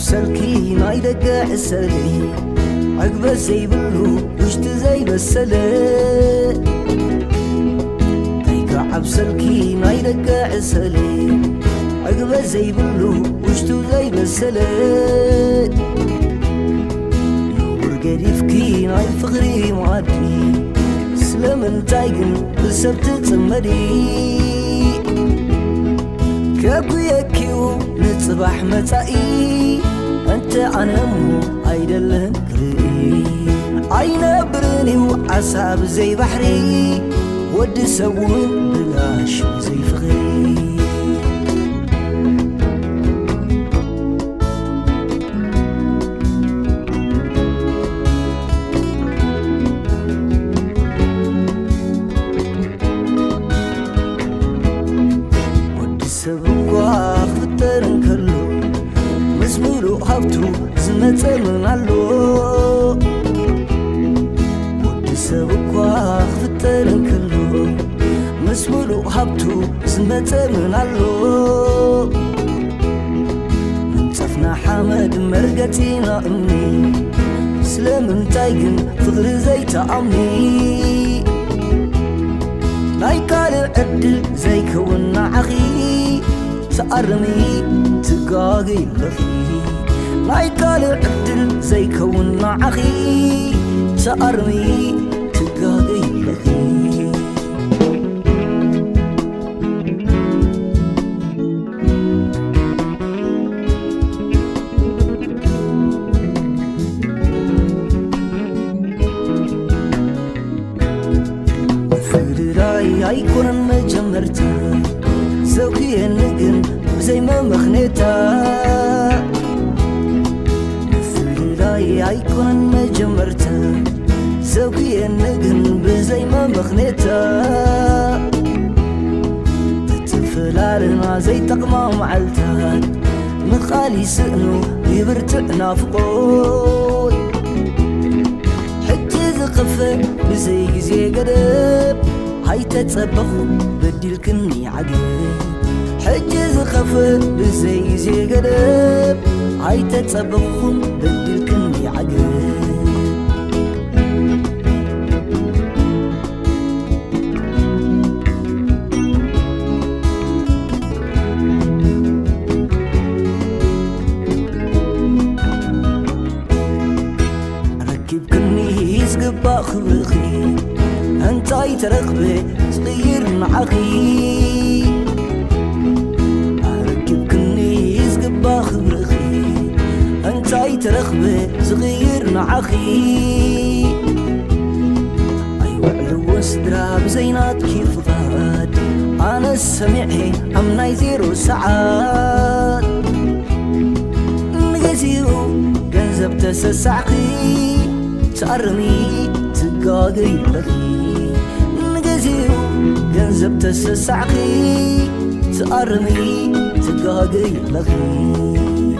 عبسلكي نايدك عسلي عقبة زي بلو وشت زي بسلي تيك عبسلكي نايدك عسلي عقبة زي بلو وشت زي بسلي نور قريفكي ناي فغري معدي سلام تايقن بسبت تمري كاكو يكيو نتصبح متائي أنت عنمو أيدلهن كري عينا برني وعصاب زي بحري ود سوون بلاش زي فغري خفترن كلو مسمولو حبتو زمتمن علو ود سبقوا خفترن كلو مسمولو حبتو زمتمن علو منصفنا حمد مرقتينا امني سلام تايقن فغر زي تعمي لايكال العدل زي كونا عخي تأرمي تقاقي لخي لايكال العدل زي كونا عخي تأرمي تقاقي لخي هيكون مجمرتا زوكي النقن زي ما مخنيتا فلاي هيكون مجمرتا زوكي النقن زي ما مخنيتا تتفلالنا زي تقمام معلتات مخالي سئنو يبرتعنا فقود حتى ذقفة بزي قدب هاي تتصبخ بديلكني عقب حجز خفل بزي قلب هاي تتصبخ بديلكني عقب ركب كني يسقب خبرخي انتاي ترقبي صغير معاخي اركب كني يسقب خبرخي انتاي ترقبي صغير معاخي ايوه علو صدرا بزينات كيف غاد انا السميعي عمناي زيرو ساعات نقزيرو جنزب تسسعقي تأرمي تقاقي لخي جنزب تسسعقي تأرمي تقاقي لخي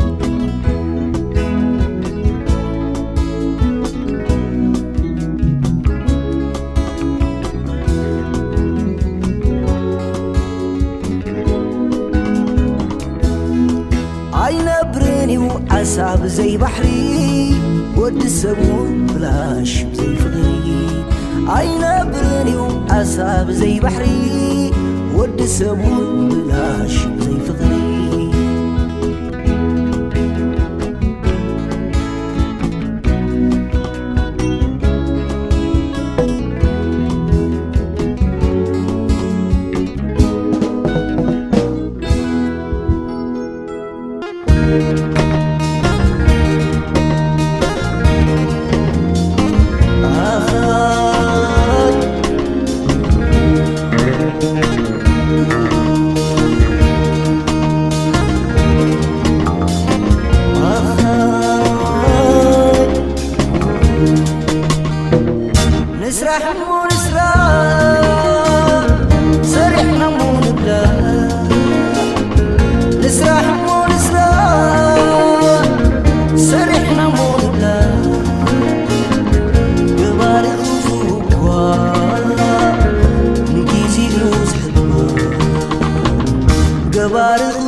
عين برني وعصاب زي بحري ود السبون بلاش زي فغري عين برني وعصاب زي بحري ود السبون بلاش زي فغري نسرح مو نسرح سرحنا مو نبلا نسرح مو نسرح سرحنا مو نبلا قبالي خوفوا نجيزي لوز حلوة قبالي